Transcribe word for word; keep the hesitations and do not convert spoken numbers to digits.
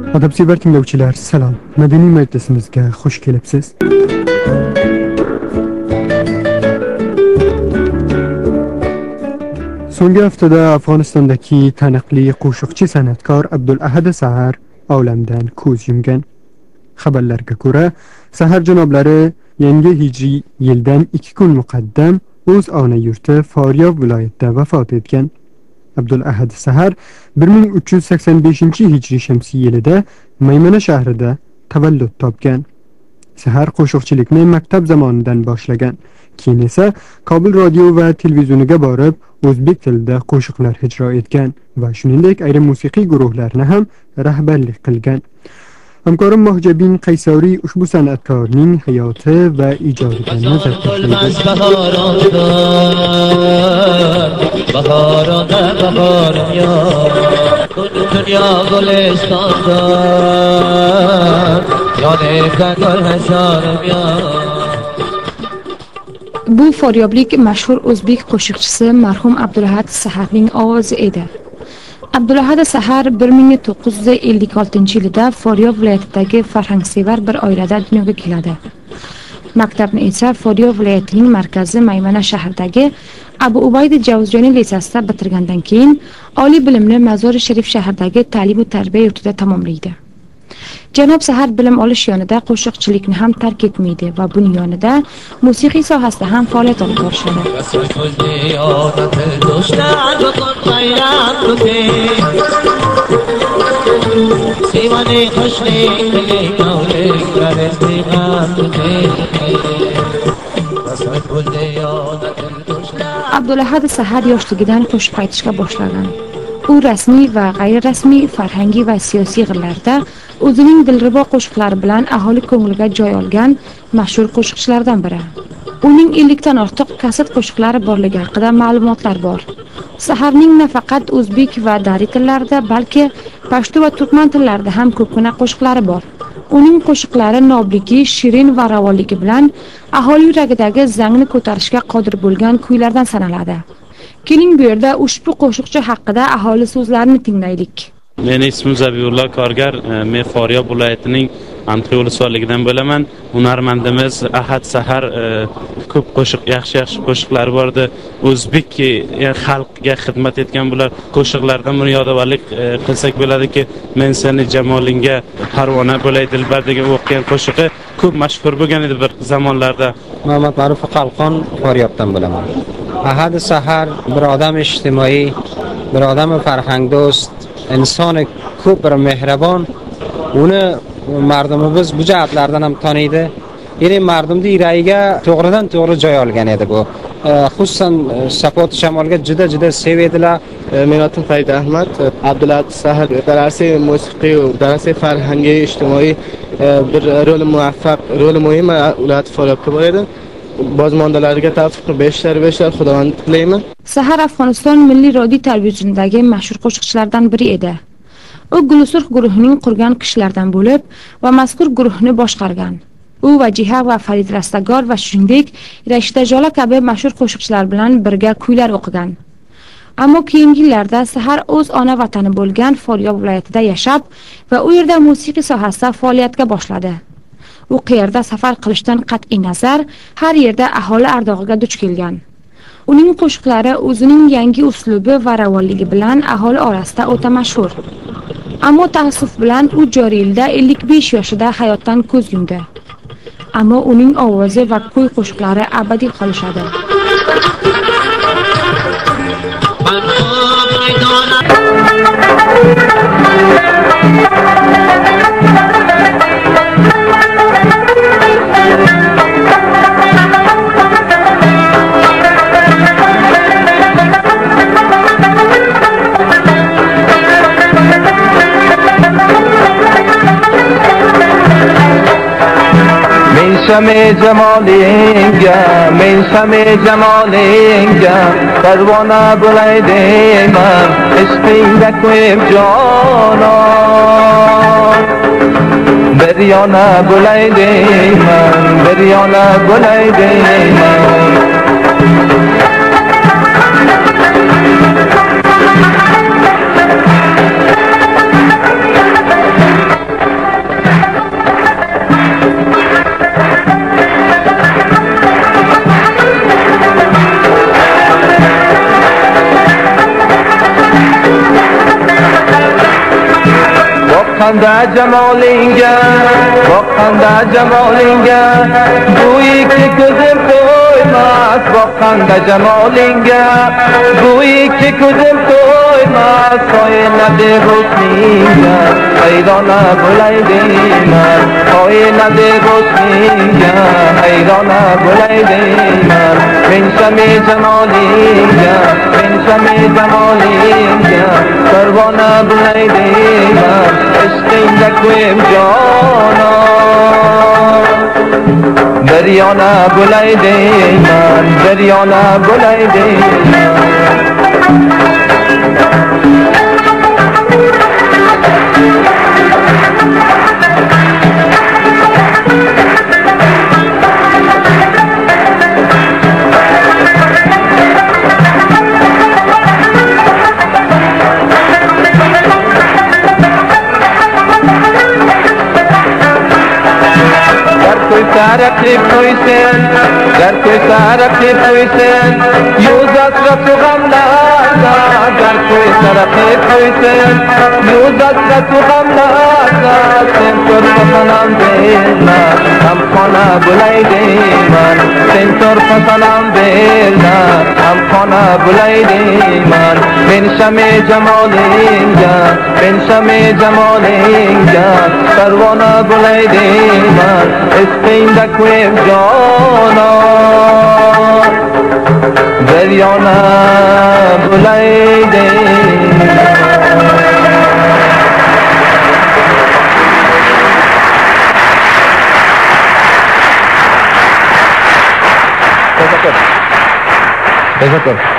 Adabsevar tinglovchilar, salom. Madaniy majlisimizga xush kelibsiz. So'nggi haftada Afg'onistondagi taniqli qo'shiqchi san'atkor Abdulahad Sahar olamdan ko'z yumgan. Xabarlarga ko'ra, Sahar janoblari yangi hijriy yildan ikki kun muqaddam o'z ona yurti Foryob viloyatida vafot etgan. Abdulahad Sahar bir ming uch yuz sakson beshinchi hijriy shamsiy yilida Maymana shahrida tavallud topgan. Sahar qo'shiqchilikni maktab zamonidan boshlagan. Keyin esa Kobul radio va televizioniga borib, o'zbek tilida qo'shiqlar ijro etgan va shuningdek ayrim musiqiy guruhlarni ham rahbarlik qilgan. Hamkorim Mohjabin Qaysoriy ushbu san'atkorning hayoti va ijodidan nazar Bu Foryoblik mashhur o'zbek qo'shiqchisi marhum Abdulahad Saharning ovozi edi. Abdulahad Sahar bir ming to'qqiz yuz ellik oltinchi yilida Foryob viloyatidagi farhangsevar bir oilada dunyoga keladi. Maktabni esa Foryob viloyatining markazi Maymana shahridagi Abu Ubayda Javzjoniy liseyida bitirgandan keyin oliy bilimni Mazori Sharif shahridagi ta'lim va tarbiya yurtida tamomlaydi. Janob Sahar bilim olish yonida qo'shiqchilikni ham tark etmaydi va buning yonida musiqiy sohasida ham faoliyat olib borishadi. Abdulahad Sahar yoshligidan qo'shiq aytishga boshlagan. U rasmiy va g'ayri rasmiy farhangiy va siyosiy g'illarda o'zining dilrabo qo'shiqlari bilan aholi ko'ngliga joy olgan mashhur qo'shiqchilardan biri. Uning ellik dan ortiq kaset qo'shiqlari borligi haqida ma'lumotlar bor. Saharning nafaqat o'zbek va dari tillarida, balki pashto va turkman tillarida ham ko'pgina qo'shiqlari bor. Uning qo'shiqlari nobligi, shirin va ravonligi bilan aholi yuragidagi zangni ko'tarishga qodir bo'lgan kuylardan sanaladi. Keling bu yerda ushbu qo'shiqchi haqida aholi so'zlarini tinglaylik. Men ismim Zabihullo Korgar, men Foryob viloyatining Antiyo'l soligidan bo'laman. Hunarmandimiz Ahad Sahar ko'p qo'shiq, yaxshi-yaxshi qo'shiqlari bordi. O'zbek xalqiga xizmat etgan bular. Qo'shiqlardan buni yodvorlik qilsak bo'ladiki, men seni jamolingga parvona bo'lay dilbar degan o'qigan qo'shig'i ko'p mashhur bo'lgan edi bir zamonlarda. Muhammad Ma'ruf Qalqon Foryobdan bo'laman. Ahad Sahar bir odam ijtimoiy, bir odam farhangdo'st, insoni ko'p bir mehribon. Uni mardumimiz bu jihatlardan ham taniydi. Ya'ni mardumning yuragiga to'g'ridan to'g'ri joy olgan edi bu. Xususan Sapot Shamolga juda juda sevadilar. Men atim Farid Ahmad, Abdulahad Sahar darasi musiqiy va darasi farhangiy ijtimoiy bir rol muvaffaq, rol muhim ular Foryobga bor edi. Bozmondalariga tavfiqni beshlar beshlar Xudovand tilayman. Sahar Afg'oniston milliy radio televiziondagi mashhur qo'shiqchilardan biri edi. U Gulusurx guruhining qurgan kishilardan bo'lib va mazkur guruhni boshqargan. U Vajiha va Farid Rastagor va shuningdek Rashida Jola kabi mashhur qo'shiqchilar bilan birga kuylar o'qigan. Ammo keyingi yillarda Sahar o'z ona vatani bo'lgan Foryob viloyatida yashab va u yerda musiqiy sohasida faoliyatga boshladi. U qayerda safar qilishdan qat'iy nazar har yerda aholi ardog'iga duch kelgan. Uning qo'shiqlari o'zining yangi uslubi va ravonligi bilan aholi orasida o'ta mashhur. Ammo taassuf bilan u joriy yilda ellik besh yoshida hayotdan ko'z yumdi. Ammo uning ovozi va kuy qo'shiqlari abadiy qolishadi. شمع جمالینگه من شمع جمالینگه پروانه بلایده من عشقینده کویم جانا بریانه بلایده من بریانه بلایده من خنده جمالینگه با خنده جمالینگه گویی که کدم توی ماست با خنده جمالینگه گویی که کدم توی ماست خواهی نده حسنینگه حیرانه بلیدی من خواهی نده حسنینگه حیرانه بلیدی من من شمی جمالینگه من شمی جمالینگه پروانه بلیدی من عشقینده کویم جانا دریانه بلیدی من دریانه بلیدی من رقیب تویسن در کوی رقیب تویسن یوزت را تو غم نازد در کوی رقیب تویسن یوزت را تو غم نازد سنتور پسنم بیلنا هم خانه بلیدی من سنتور پسنم بیلنا هم خانه بلیدی من من شمی جمالینگا من شمی جمالینگا پروانه بلیدی من اسقین دکویم جانا دریانه بلیدی تشکر تشکر